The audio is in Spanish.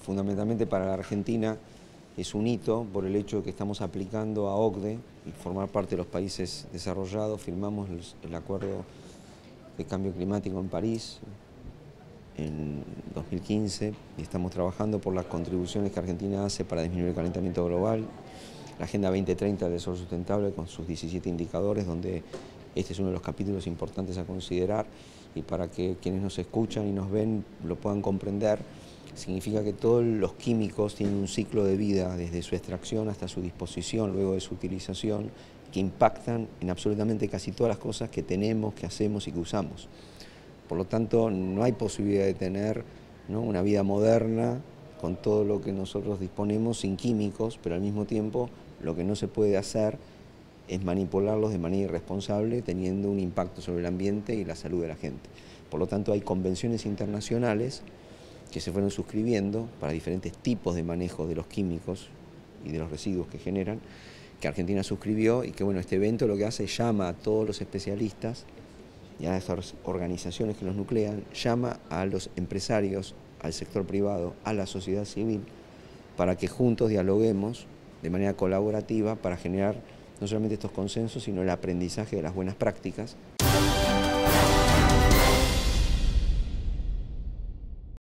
fundamentalmente para la Argentina es un hito por el hecho de que estamos aplicando a OCDE y formar parte de los países desarrollados. Firmamos el acuerdo de cambio climático en París en 2015 y estamos trabajando por las contribuciones que Argentina hace para disminuir el calentamiento global. La Agenda 2030 del Desarrollo Sustentable con sus 17 indicadores, donde este es uno de los capítulos importantes a considerar, y para que quienes nos escuchan y nos ven lo puedan comprender, significa que todos los químicos tienen un ciclo de vida desde su extracción hasta su disposición, luego de su utilización, que impactan en absolutamente casi todas las cosas que tenemos, que hacemos y que usamos. Por lo tanto, no hay posibilidad de tener, ¿no?, una vida moderna con todo lo que nosotros disponemos sin químicos, pero al mismo tiempo lo que no se puede hacer es manipularlos de manera irresponsable, teniendo un impacto sobre el ambiente y la salud de la gente. Por lo tanto, hay convenciones internacionales que se fueron suscribiendo para diferentes tipos de manejo de los químicos y de los residuos que generan, que Argentina suscribió, y que bueno, este evento lo que hace es llama a todos los especialistas y a esas organizaciones que los nuclean, llama a los empresarios, al sector privado, a la sociedad civil, para que juntos dialoguemos de manera colaborativa para generar no solamente estos consensos, sino el aprendizaje de las buenas prácticas.